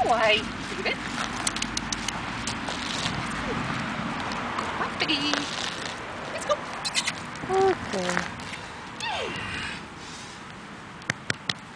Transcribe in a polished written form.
away. Leave it. Come on, Piggy. Let's go. Okay.